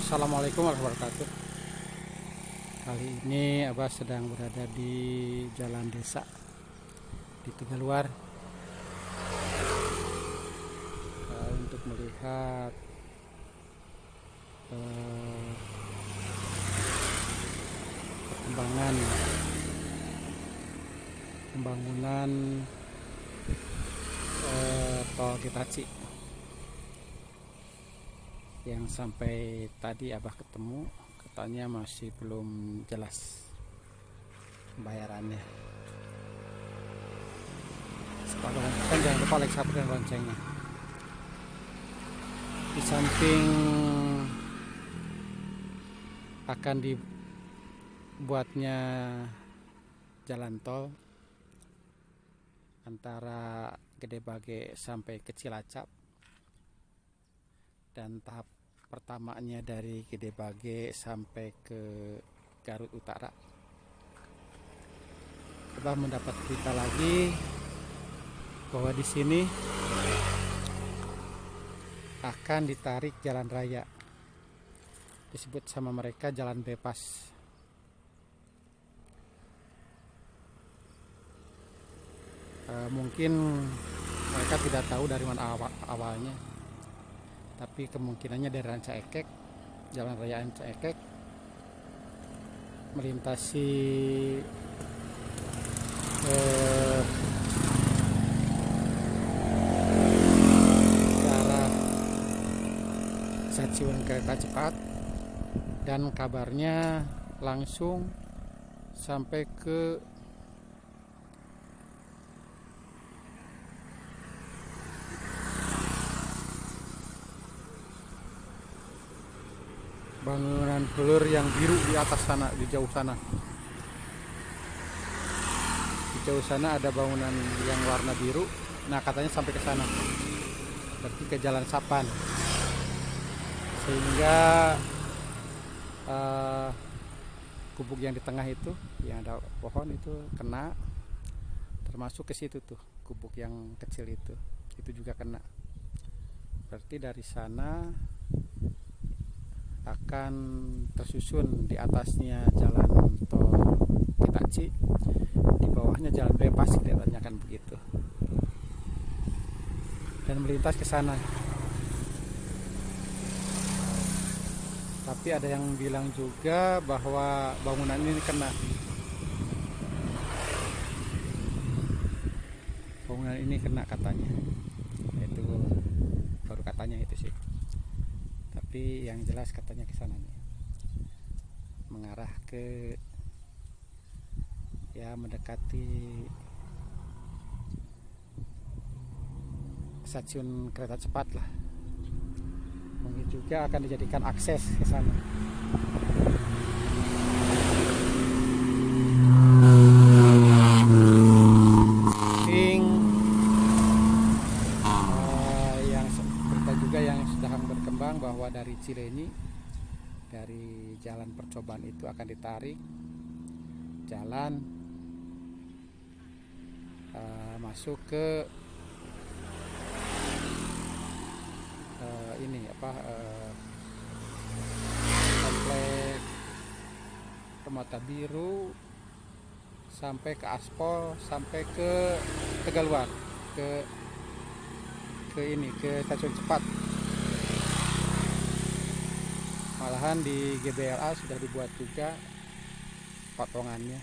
Assalamualaikum warahmatullahi wabarakatuh. Kali ini Abah sedang berada di jalan desa di Tegaluar untuk melihat perkembangan pembangunan tol Getaci yang sampai tadi Abah ketemu, katanya masih belum jelas bayarannya. Kan jangan lupa like, subscribe, dan loncengnya. Di samping akan dibuatnya jalan tol antara Gede Bage sampai ke Cilacap, dan tahap pertamanya dari Gede Bage sampai ke Garut Utara. Abah mendapat berita lagi bahwa di sini akan ditarik jalan raya, disebut sama mereka jalan bebas. Mungkin mereka tidak tahu dari mana awalnya, tapi kemungkinannya dari Ranca Ekek, jalan raya Ranca Ekek, melintasi ke arah stasiun kereta cepat, dan kabarnya langsung sampai ke bangunan blur yang biru di atas sana, di jauh sana. Di jauh sana ada bangunan yang warna biru. Nah, katanya sampai ke sana. Berarti ke Jalan Sapan. Sehingga gubuk yang di tengah itu, yang ada pohon itu kena. Termasuk ke situ tuh, gubuk yang kecil itu juga kena. Berarti dari sana akan tersusun di atasnya jalan tol Getaci, di bawahnya jalan bebas, kelihatannya kan begitu, dan melintas ke sana. Tapi ada yang bilang juga bahwa bangunan ini kena, katanya. Itu baru katanya itu sih. Tapi yang jelas katanya ke sana nih, mengarah ke, ya, mendekati stasiun kereta cepat lah. Mungkin juga akan dijadikan akses ke sana. Yang sedang berkembang bahwa dari Cileni, dari jalan percobaan itu akan ditarik jalan masuk ke komplek Permata Biru, sampai ke Aspol, sampai ke Tegaluar, ke stasiun cepat. Malahan di GBLA sudah dibuat juga potongannya.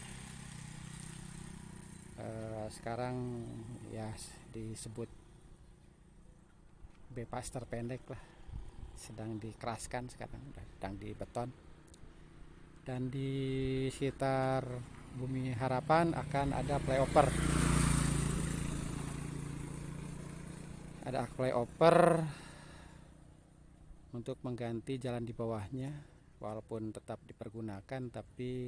Sekarang ya disebut bebas terpendek lah, sedang dikeraskan sekarang, sedang dibeton. Dan di sekitar Bumi Harapan akan ada flyover. Ada flyover untuk mengganti jalan di bawahnya, walaupun tetap dipergunakan, tapi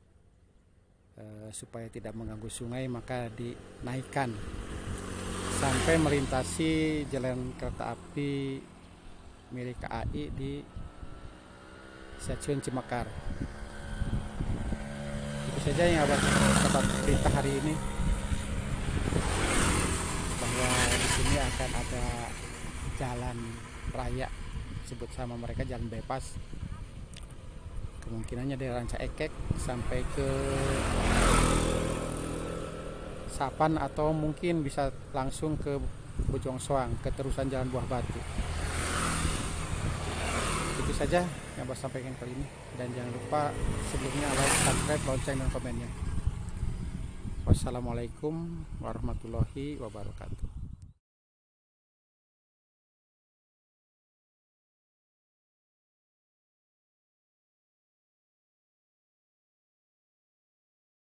supaya tidak mengganggu sungai maka dinaikkan sampai melintasi jalan kereta api milik KAI di stasiun Cimekar. Itu saja yang dapat berita hari ini, bahwa di sini akan ada jalan raya, sebut sama mereka jalan bebas, kemungkinannya dari Ranca Ekek sampai ke Sapan, atau mungkin bisa langsung ke Bojong Soang, keterusan Jalan Buah Batu. Itu saja yang saya sampaikan kali ini, dan jangan lupa sebelumnya like, subscribe, lonceng, dan komennya. Wassalamualaikum warahmatullahi wabarakatuh.